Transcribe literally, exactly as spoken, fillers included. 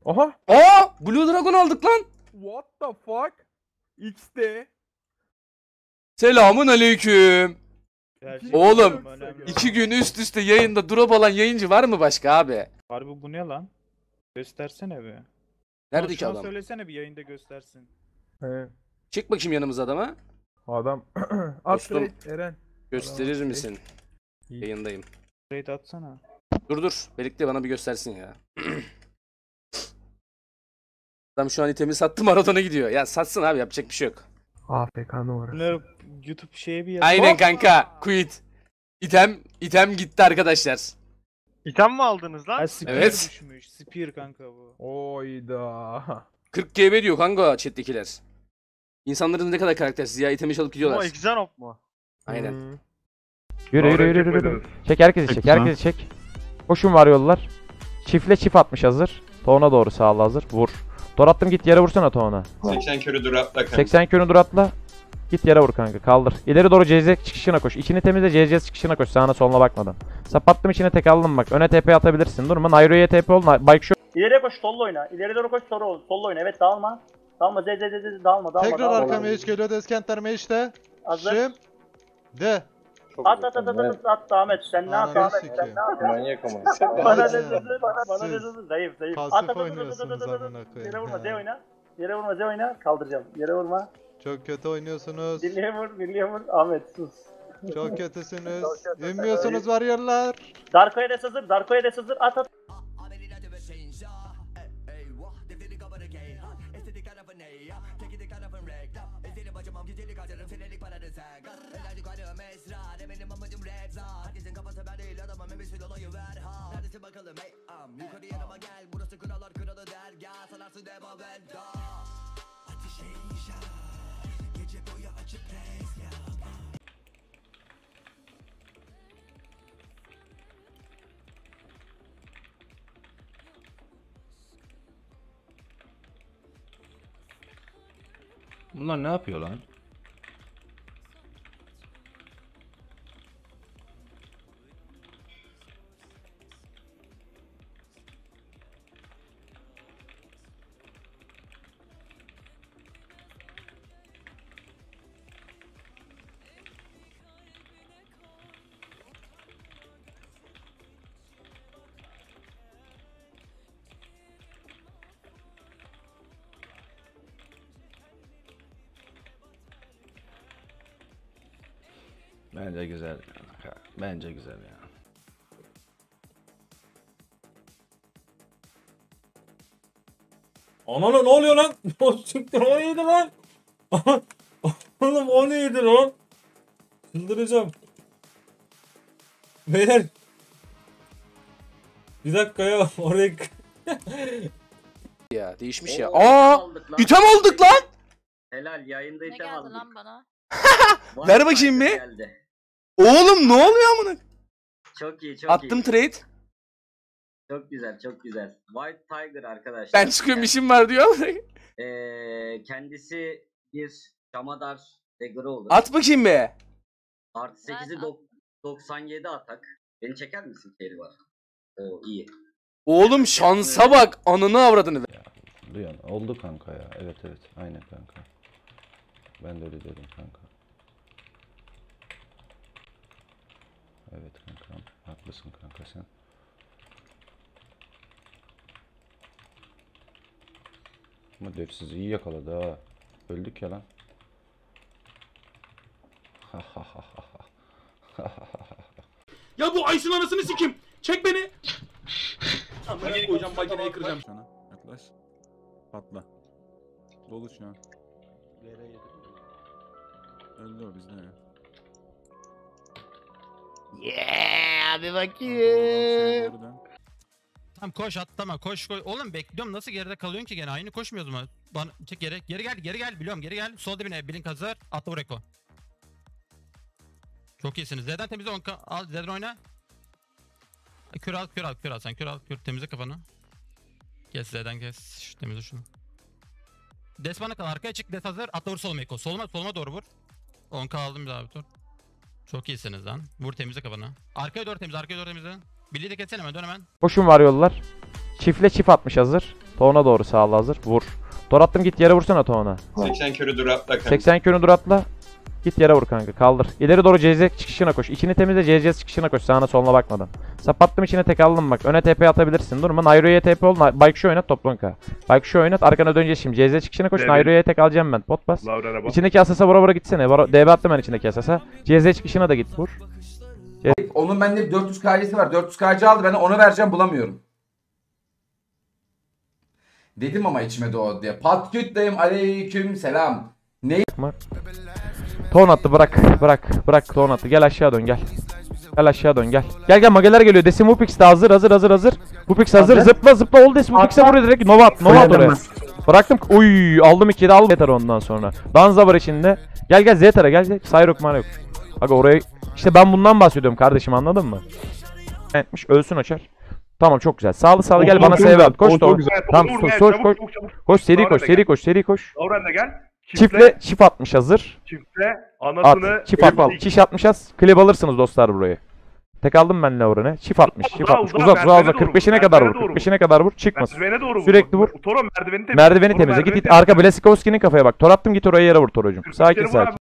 Aha. Aa! Blue Dragon aldık lan. What the fuck? X'de. Selamun aleyküm. Gerçek Oğlum, mi? Önemli İki olan. gün üst üste yayında drop alan yayıncı var mı başka abi? Harbi bu ne lan? Göstersene be. Nerede ki Şuna adam? söylesene bir yayında göstersin. He. Çık bakayım yanımıza adama. Adam. At Dostum. trade Eren. Gösterir Adam- misin? İyi. Yayındayım. Trade atsana. Dur dur. Birlikte bana bir göstersin ya. Adam şu an itemi sattı, maratona gidiyor. Ya satsın abi, yapacak bir şey yok. A F K numara. Bunlar YouTube şeye bir yaz. Aynen kanka. Quit. İtem, item gitti arkadaşlar. İtem mi aldınız lan? Ha, Spear Evet. düşmüş. Spear kanka bu. Oyda. kırk G B diyor kanka chat'tekiler. İnsanların ne kadar karaktersiz ya, itemi çalıp O gidiyorlar. Exanop mu? Aynen. Hmm. Yürü yürü yürü yürü. yürü. Çek herkesi çek, herkesi çek. Koşun var yollar. Çiftle çift atmış hazır. Toğuna doğru sağla hazır. Vur. Tor attım, git yere vursana Toğuna. seksen körü dur atla kanka. seksen könü dur atla. Git yere vur kanka, kaldır. İleri doğru C Z çıkışına koş. İçini temizle, C Z çıkışına koş. Sağına soluna bakmadan. Sapattım, içine tek aldım bak. Öne T P atabilirsin. Durma. Nairo'ya T P ol. Bike şu. İleriye koş, sollu oyna. İleri doğru koş, soru sollu oyna. Evet, dağılma. Dağılma, z z z z dağılma, dağılma. Tekrar dağılma. arkama hiç geliyor deskenter meşte. Hazır. Şimdi. De. At at at at at at Ahmet. Sen ne yap Ananı Ahmet? Sen sikeyim. ne yap? Manyak ama. Bana Siz- ne dedi? Bana bana ne siz dedi? Zayıf zayıf. pasif At at at at at oynuyorsunuz at at. amına koyayım. Yere vurma, Z He. oyna. Yere vurma, Z oyna. Kaldıracağım. Yere vurma. Çok kötü oynuyorsunuz. Birliğe vur, birliğe vur. Ahmet sus. Çok kötüsünüz. Çok kötü. Ünmüyorsunuz varyorlar. Darko Eres hazır, Darko Eres hazır. At at. Bunlar ne yapıyor lan? Bence güzel. Bence güzel ya. Ananı ne oluyor lan? O siktir, o neydi lan? Oğlum o neydi lan? Çıldıracağım. Beyler. Bir dakika ya, oraya... Ya değişmiş ya. Aa! İtem aldık lan. Helal, yayında Ne geldi lan bana? Ver bakayım bir. Oğlum ne oluyor amına? Çok iyi, çok Attım trade. Çok güzel, çok güzel. White Tiger arkadaşlar. Ben çıkıyorum, işim var diyor. Ee, kendisi bir Şamadar Dagger'ı olur. At bakayım be. Artı sekizi Ben- dok- doksan yedi atak. Beni çeker misin Keri var? Oo iyi. Oğlum şansa bak. Ananı avradını. Duyan oldu kanka ya. Evet evet. Aynen kanka. Ben de öyle dedim kanka. Evet kanka. Haklısın kanka sen. Ama defsiz iyi yakaladı ha. Öldük ya lan. Ya bu Ayşin anasını sikim. Çek beni. Amına koyacağım, makineyi kıracağım. Sana yaklaş. Patla. Dolu şu an. Öldü o bizde ya. Yeah, bir bakayım. Tamam koş, atlama, koş koş. Oğlum bekliyorum, nasıl geride kalıyorsun ki gene? Aynı koşmuyoruz mu? Bana çek geri. Geri gel, geri gel. Biliyorum, geri gel. Sol dibine bilin hazır. Atla buraya ko. Çok iyisiniz. Z'den temizle, on al. Z'den oyna. Kür al, kür al, kür al. Sen kür al, kür. Temizle kafanı. Kes Z'den kes. Şş, temizle şunu. Des bana kal. Arkaya çık. Des hazır. Atla vur soluma Eko. Soluma, soluma doğru vur. on K aldım bir daha bir tur. Çok iyisiniz lan. Vur temizle kafanı. Arkaya doğru temizle. Arkaya doğru temizle. Birliği de kessene hemen. Dön hemen. Koşun var yollar. Çiftle çift atmış hazır. Toğuna doğru sağla hazır. Vur. Tor attım git yere vursana Toğuna. seksen körü dur atla kanka. seksen könü dur atla. Git yere vur kanka kaldır. İleri doğru C Z çıkışına koş. İçini temizle C Z çıkışına koş sağına soluna bakmadan. Sapattım içine tek aldım bak. Öne T P atabilirsin durma. Nairo'ya T P ol. Bike şu oynat toplanka. Bike şu oynat arkana döneceğiz şimdi. C Z çıkışına koş. Nairo'ya tek alacağım ben. Pot bas. İçindeki asasa vura vura gitsene. Vura- D B attım ben içindeki asasa. C Z çıkışına da git vur. Onun bende dört yüz K'si var. dört yüz K'cı aldı. Ben onu vereceğim bulamıyorum. Dedim ama içime doğdu diye. Patkütteyim aleyküm selam. Ton attı bırak. Bırak. Bırak ton attı. Gel aşağı dön gel. Gel aşağı dön gel. Gel gel mageler geliyor. Desim Wupix de hazır hazır hazır hazır. Wupix hazır. Hazır. Zıpla zıpla ol Desim Wupix'e vuruyor direkt. Nova at. Nova at oraya. Bıraktım. Uy aldım ikiyi al yeter ondan sonra. Danza var içinde. Gel gel Zetara gel. gel. Sayrok Marok. Aga oraya işte ben bundan bahsediyorum kardeşim anladın mı? Etmiş ölsün açar. Tamam çok güzel. Sağlı sağlı gel bana save at. Koş da. Tamam koş koş koş. Koş seri koş seri koş seri koş. Oranda gel. Çiftle çift atmış hazır. Çiftle At. Çift atmış. Çiş atmış az. Klip alırsınız dostlar burayı. Tek aldım ben Lauren'e. Çift atmış. Çift Uzağa, atmış. uzağa, Uzat uzağa merdivene uzat. doğru kırk beşine vur, kadar vur. merdivene doğru kırk beşine kadar vur. Çıkmasın. Merdivene doğru vur. Sürekli vur. Toro merdiveni temizle. Merdiveni Toro temizle. Git merdiveni git. Arka Blasikowski'nin kafaya bak. Tor attım git oraya yere vur Torocum. Sakin Vur abi. sakin.